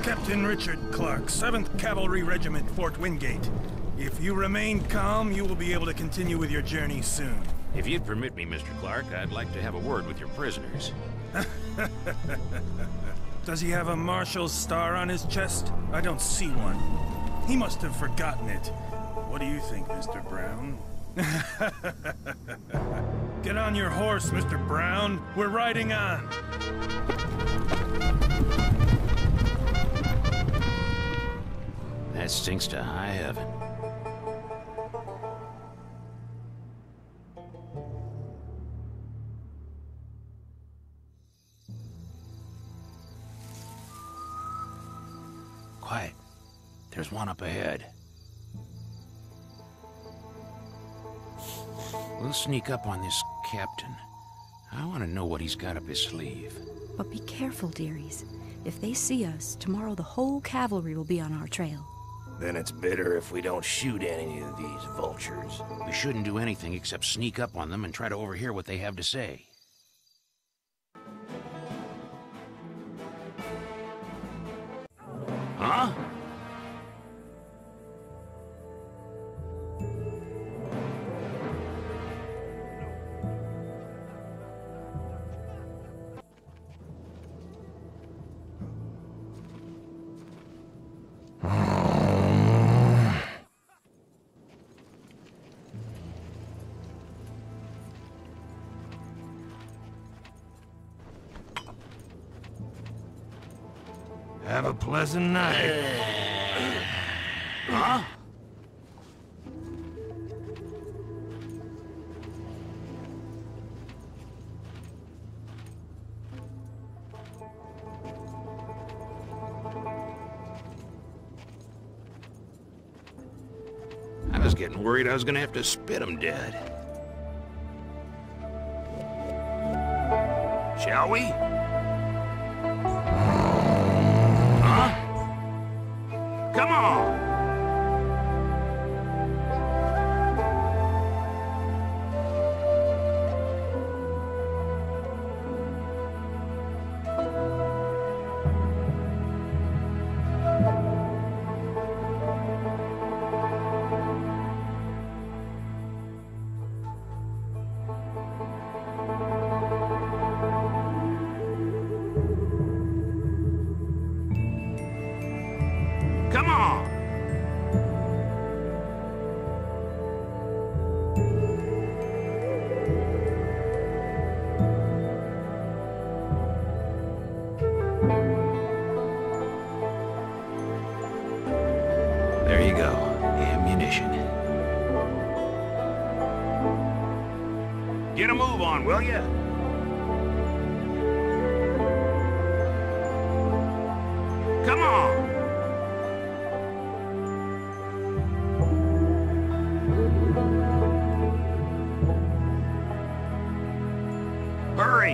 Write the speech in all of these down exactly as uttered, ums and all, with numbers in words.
Captain Richard Clark, seventh Cavalry Regiment, Fort Wingate. If you remain calm, you will be able to continue with your journey soon. If you'd permit me, Mister Clark, I'd like to have a word with your prisoners. Does he have a Marshal's star on his chest? I don't see one. He must have forgotten it. What do you think, Mister Brown? Get on your horse, Mister Brown. We're riding on. That stinks to high heaven. Quiet. There's one up ahead. We'll sneak up on this captain. I want to know what he's got up his sleeve. But be careful, dearies. If they see us, tomorrow the whole cavalry will be on our trail. Then it's better if we don't shoot any of these vultures. We shouldn't do anything except sneak up on them and try to overhear what they have to say. Huh? Have a pleasant night. Huh? I was getting worried I was gonna have to spit him dead. Shall we? Come on! Come on! There you go. Ammunition. Get a move on, will ya? Come on! Hurry!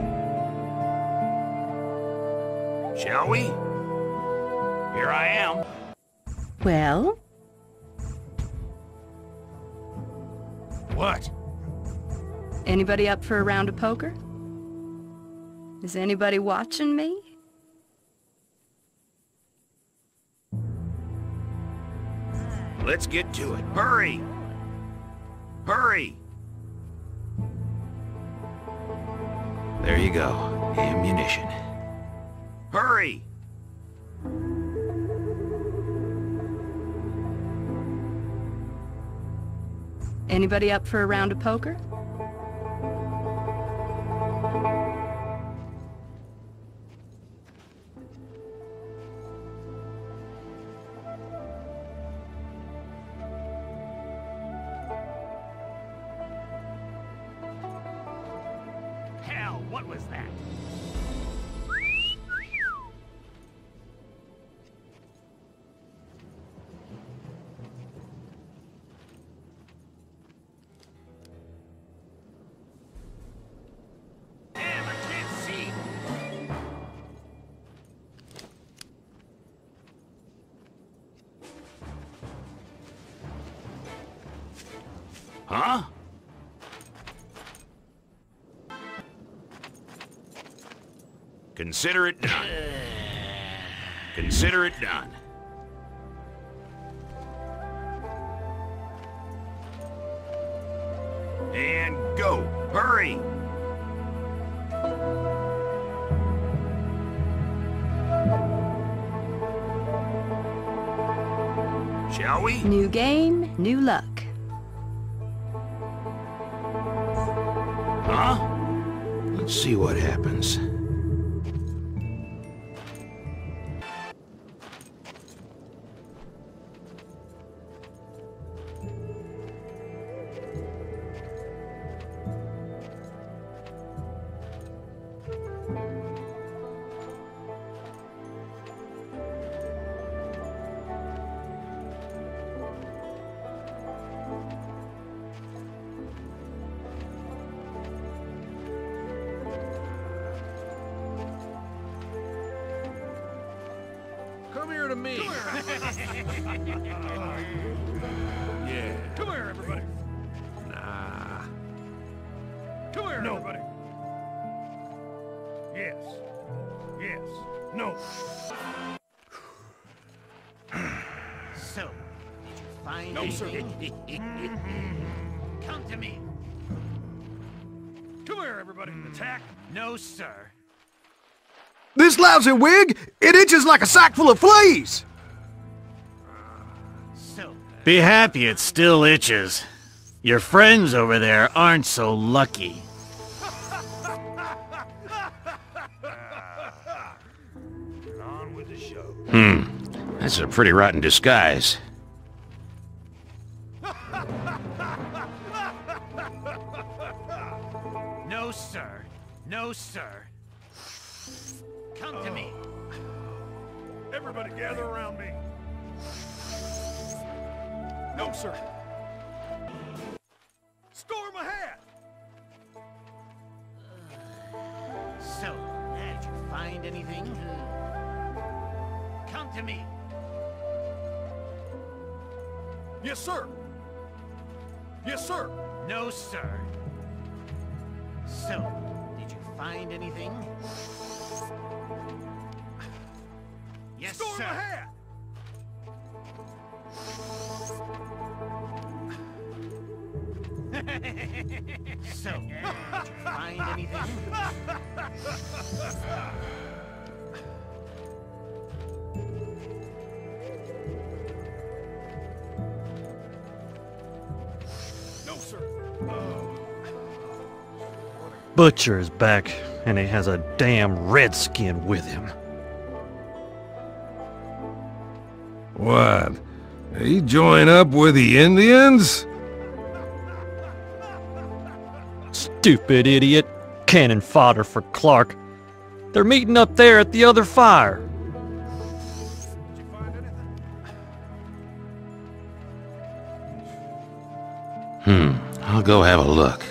Shall we? Here I am. Well? What? Anybody up for a round of poker? Is anybody watching me? Let's get to it. Hurry! Hurry! There you go. Ammunition. Hurry! Anybody up for a round of poker? Hell, what was that? Damn, I can't see. Huh? Consider it done. Consider it done. And go. Hurry! Shall we? New game, new luck. Huh? Let's see what happens. Come here to me. Come here. Yeah. Come here, everybody. Nah. Come here, no. everybody. Yes. Yes. No. So, did you find No, sir. anything? Come to me. Come here, everybody. Attack. No, sir. This lousy wig, it itches like a sack full of fleas! So, Be happy it still itches. Your friends over there aren't so lucky. On with the show. Hmm. That's a pretty rotten disguise. no, sir. No, sir. Come to me. Everybody gather around me. No, sir. Storm ahead. So, did you find anything? Come to me. Yes, sir. Yes, sir. No, sir. So, did you find anything? Yes, Storm sir. ahead. So, did you find anything? No, sir. Butcher is back, and he has a damn redskin with him. What? He join up with the Indians? Stupid idiot. Cannon fodder for Clark. They're meeting up there at the other fire. Did you find anything? Hmm. I'll go have a look.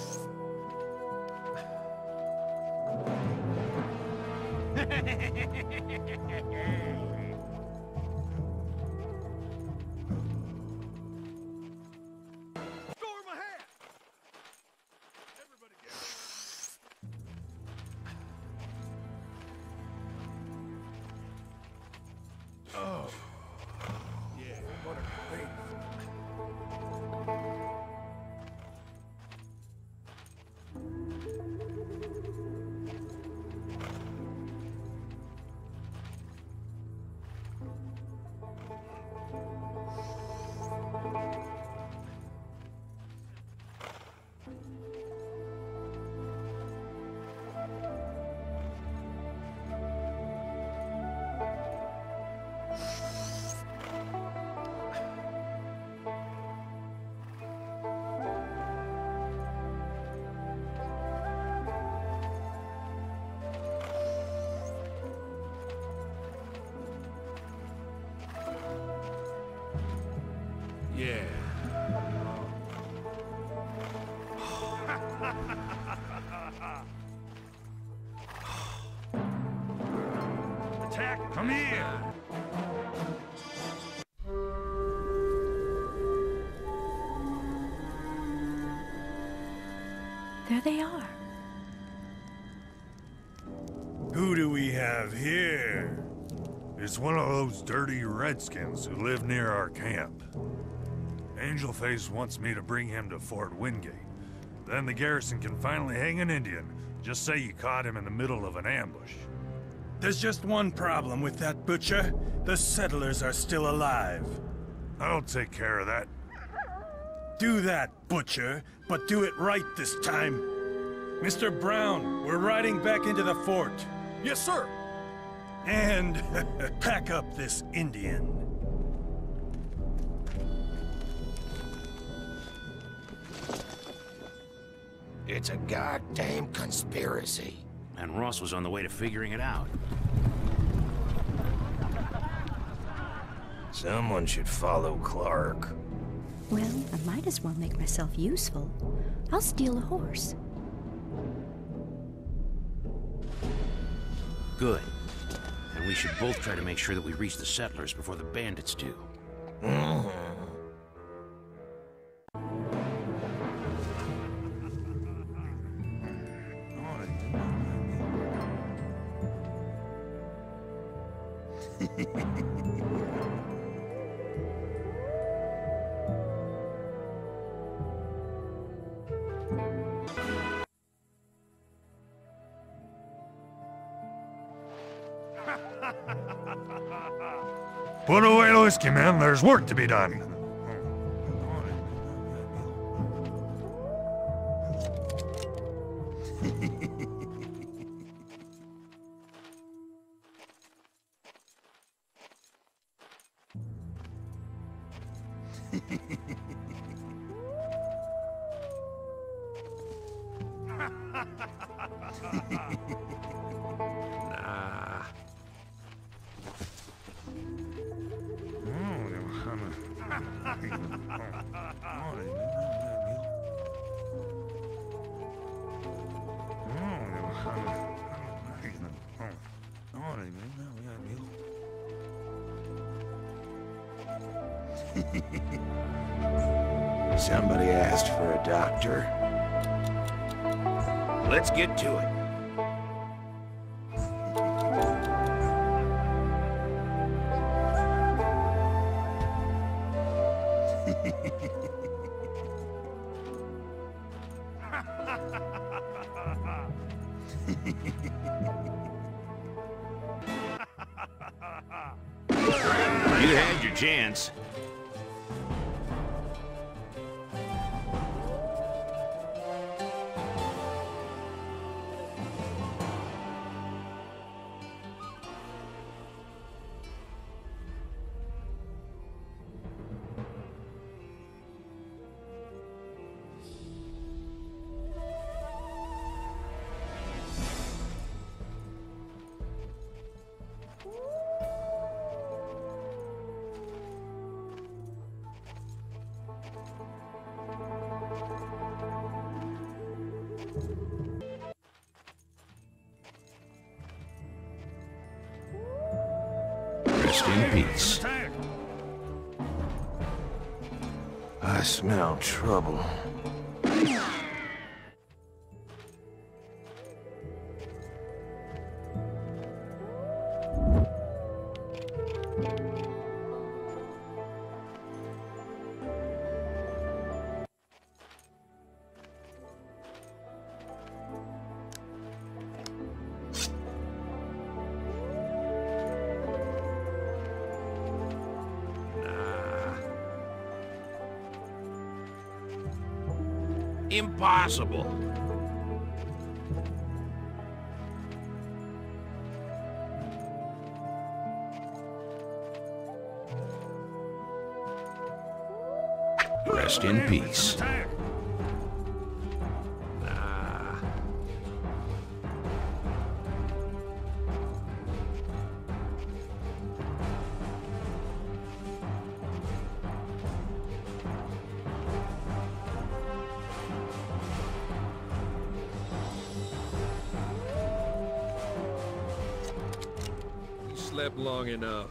Storm ahead. Everybody gather. Oh. Yeah, what a great. Yeah. Attack! Come here! There they are. Who do we have here? It's one of those dirty redskins who live near our camp. Angelface wants me to bring him to Fort Wingate. Then the garrison can finally hang an Indian. Just say you caught him in the middle of an ambush. There's just one problem with that butcher. The settlers are still alive. I'll take care of that. Do that, butcher, but do it right this time. Mister Brown, we're riding back into the fort. Yes, sir. And pack up this Indian. It's a goddamn conspiracy. And Ross was on the way to figuring it out. Someone should follow Clark. Well, I might as well make myself useful. I'll steal a horse. Good. And we should both try to make sure that we reach the settlers before the bandits do. Mm-hmm. Put away the whiskey, man. There's work to be done. Nah. Somebody asked for a doctor. Let's get to it. You had your chance. Rest in peace. I smell trouble. Impossible. Rest in peace. Nah. You slept long enough.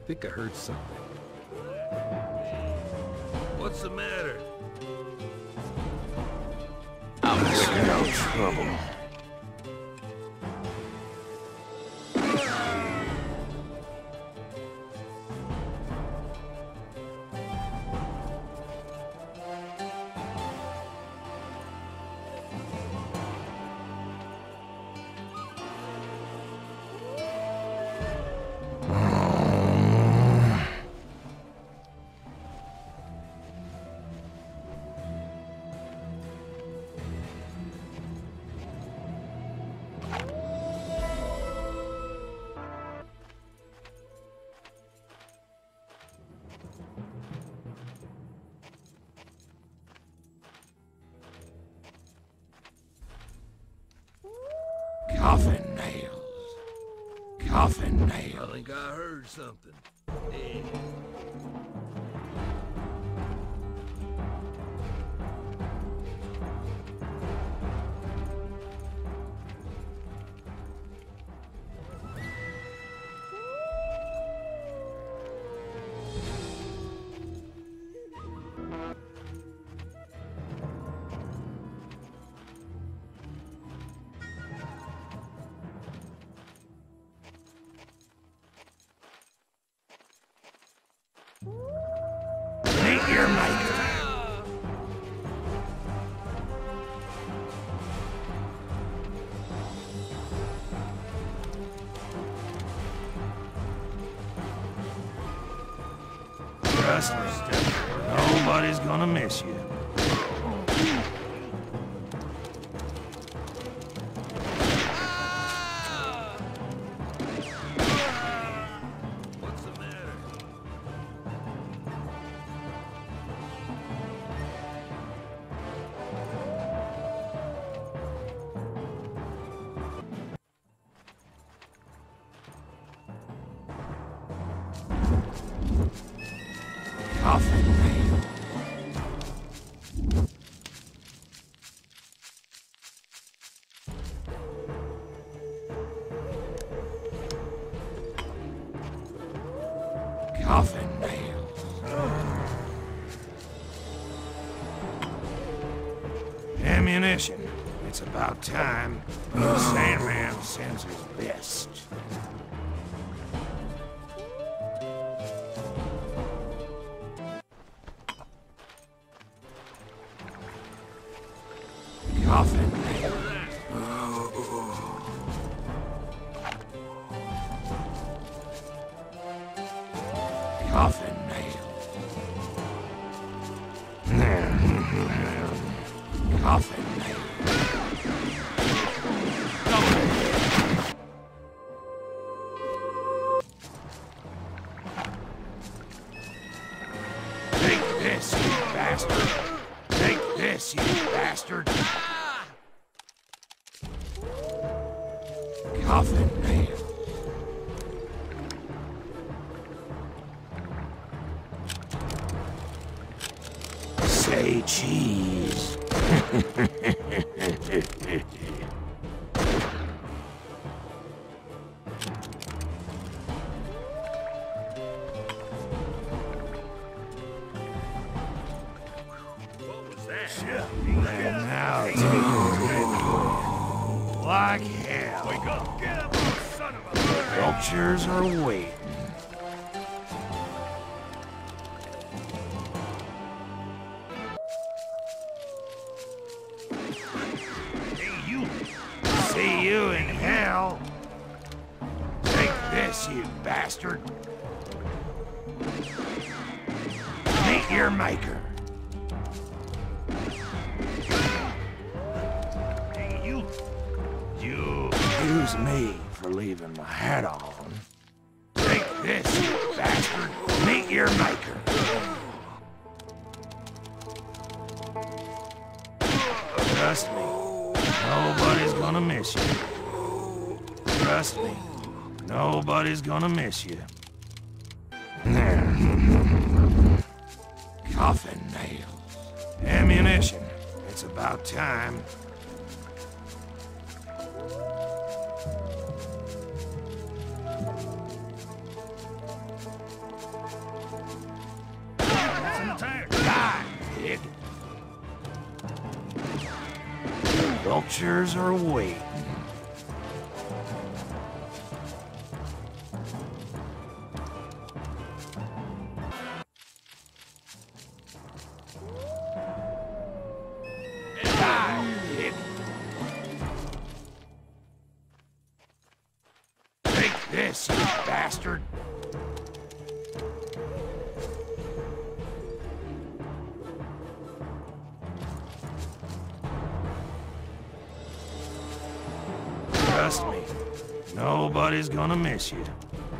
think I heard something. What's the matter? I'm in no trouble. Coffin nails. Coffin nails. I think I heard something. Yeah. Meet your maker. Trust me, nobody's gonna miss you. What's the matter? Coffin nails. Coffin nails. Ammunition. It's about time. The Sandman sends his best. Coffin nails. Coffin nails. Coffin nails. Take this, you bastard! Take this, you bastard! Coffin nails. Say cheese. What was that? And now take it like hell. Wake up! Get up, you son of a... Vultures are waiting. Hey, you! See you in hell. Take this, you bastard. Meet your maker. Hey, you! You accuse me for leaving my hat on. Take this, you bastard. Meet your maker. Trust me, nobody's gonna miss you. Trust me, nobody's gonna miss you. Coffin nails. Ammunition. It's about time. Vultures are waiting. Die, hick. Take this, you bastard. Trust me, nobody's gonna miss you.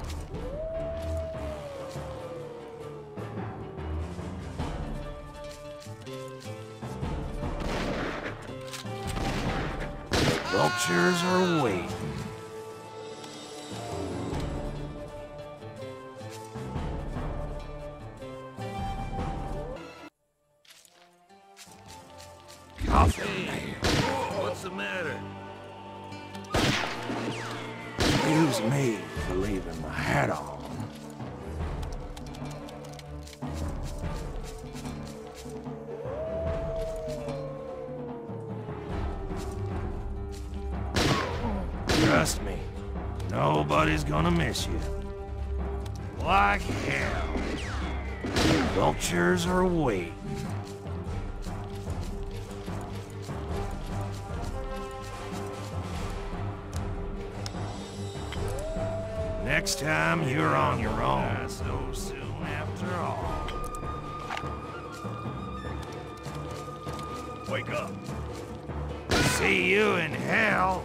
Vultures are waiting. Coffin nail. What's the matter? Excuse me for leaving my hat on. Trust me, nobody's gonna miss you. Like hell. Vultures are waiting. Next time, you're on your own. So soon after all. Wake up! See you in hell.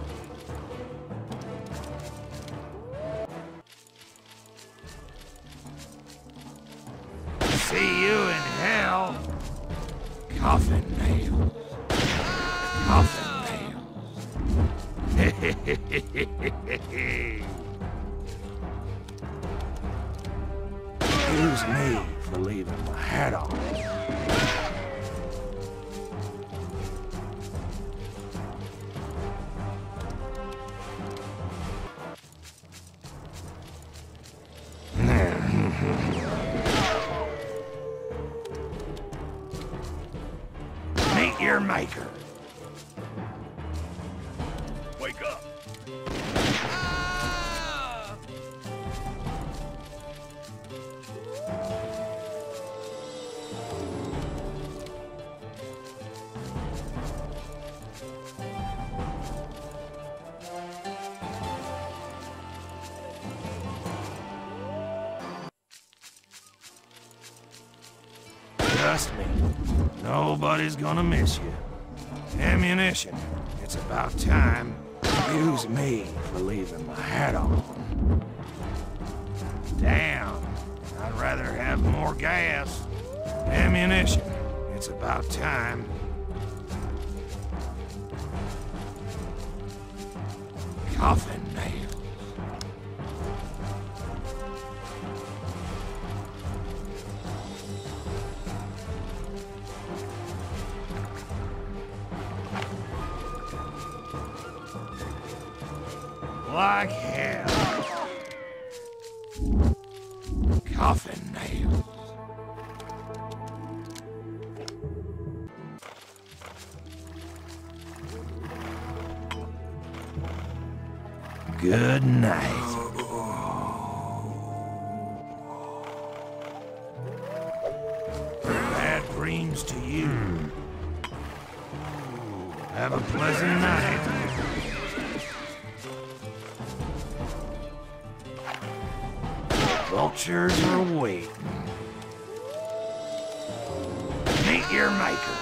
See you in hell. Coffin nails. Coffin nails. Excuse me for leaving my hat on. Meet your maker. Wake up! Trust me, nobody's gonna miss you. Ammunition, it's about time. Excuse me for leaving my hat on. Damn, I'd rather have more gas. Ammunition, it's about time. Coffin nails. Like hell. Coffin nails. Good night. Bad dreams to you. Have a pleasant night. Vultures are waiting. Meet your maker.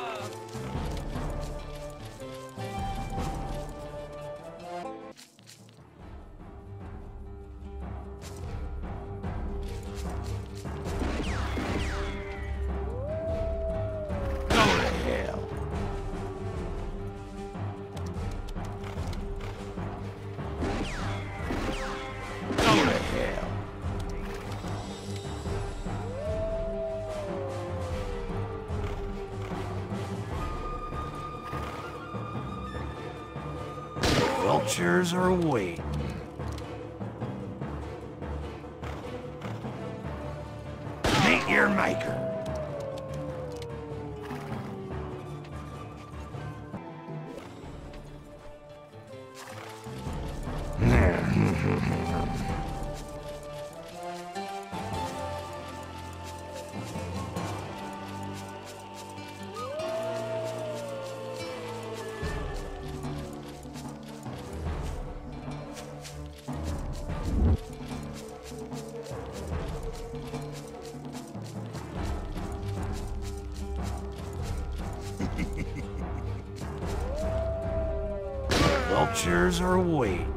Go to hell. Go to hell. Vultures are waiting. Meet your maker. Vultures are waiting.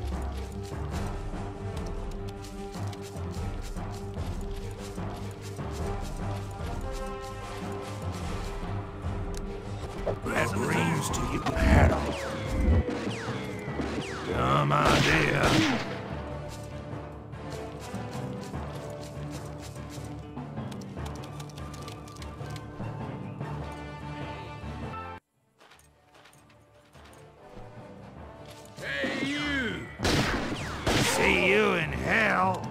That brings to you hat off. Dumb idea. Hey, you! See you in hell.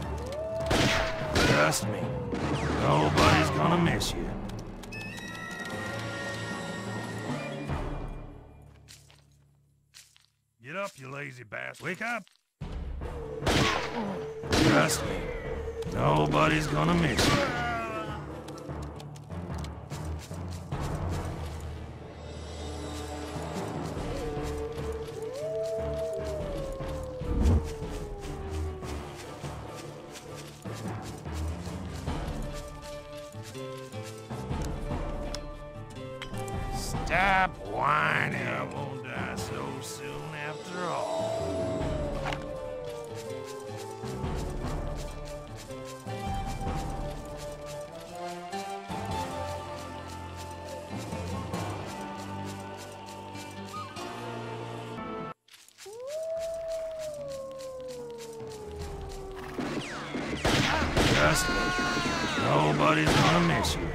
Trust me, nobody's gonna miss you. Get up, you lazy bastard. Wake up! Trust me, nobody's gonna miss you. Stop whining. I won't die so soon after all. Trust me, nobody's gonna miss you.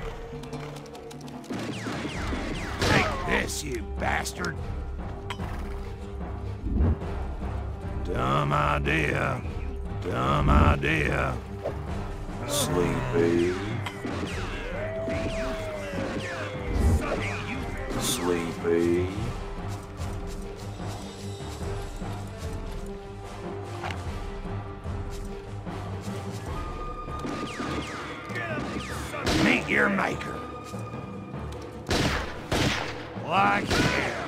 Take this, you bastard. Dumb idea. Dumb idea. Sleepy. Sleepy. Meet your maker. Like hell.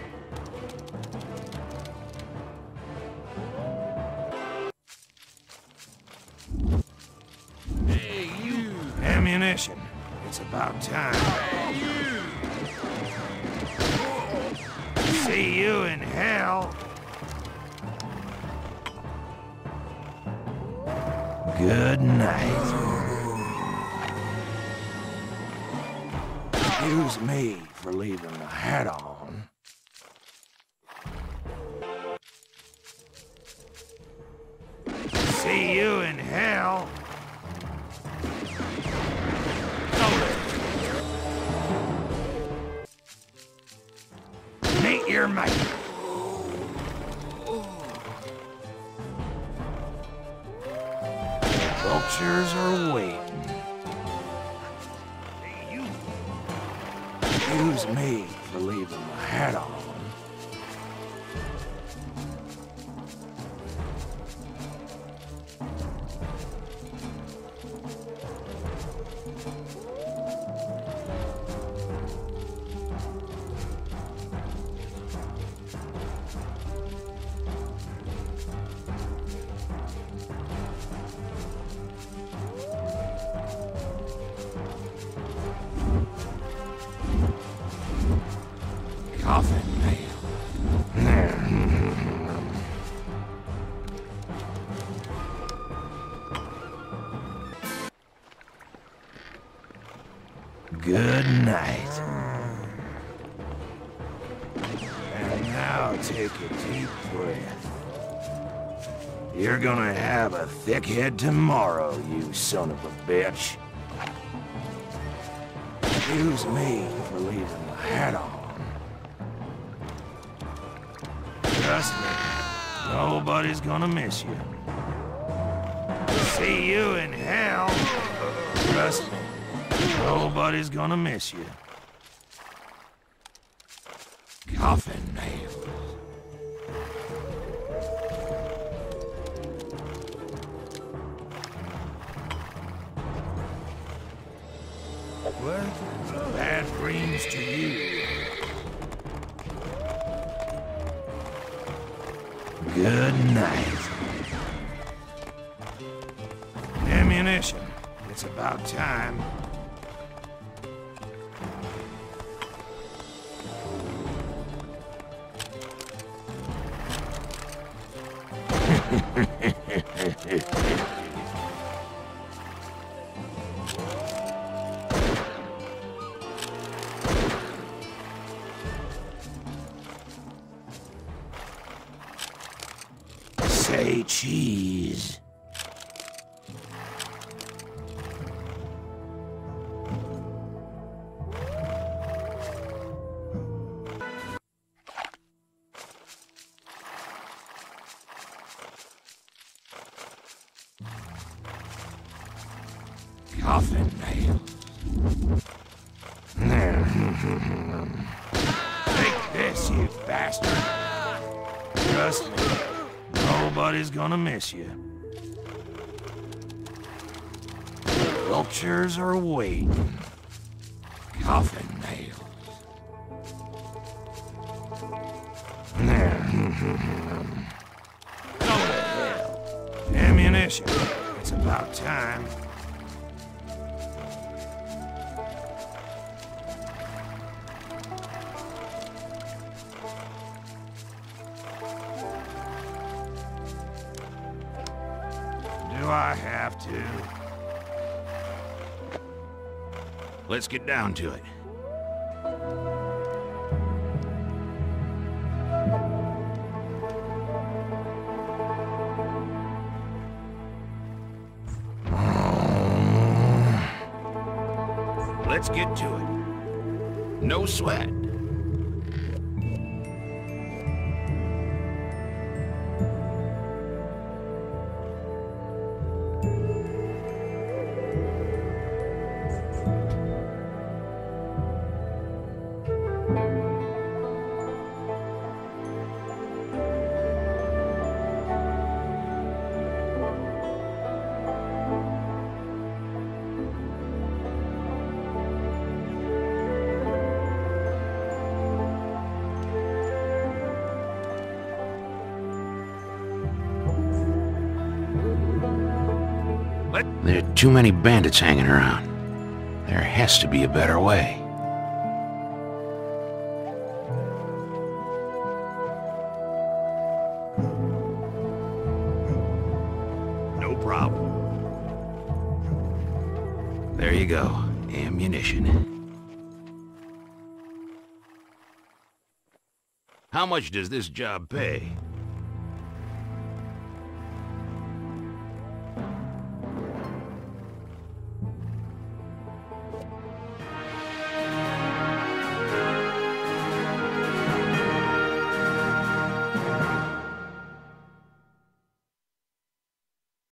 Hey, you! Ammunition. It's about time. Hey, you! See you in hell. Good night. Excuse me for leaving the hat on. See you in hell. Meet your mate. Vultures are waiting. Excuse me for leaving the hat on. Coffin nail. Good night. And now take a deep breath. You're gonna have a thick head tomorrow, you son of a bitch. Excuse me for leaving the hat on. Trust me, nobody's gonna miss you. See you in hell. Trust me, nobody's gonna miss you. Coffin nails. What? Bad dreams to you. Good night. Ammunition. It's about time. Say cheese. Coffin nails. Take this, you bastard. Trust me, nobody's gonna miss you. Vultures are waiting. Coffin nails. Go to hell. Ammunition. It's about time. Do I have to? Let's get down to it. Let's get to it. No sweat. There are too many bandits hanging around. There has to be a better way. No problem. There you go. Ammunition. How much does this job pay?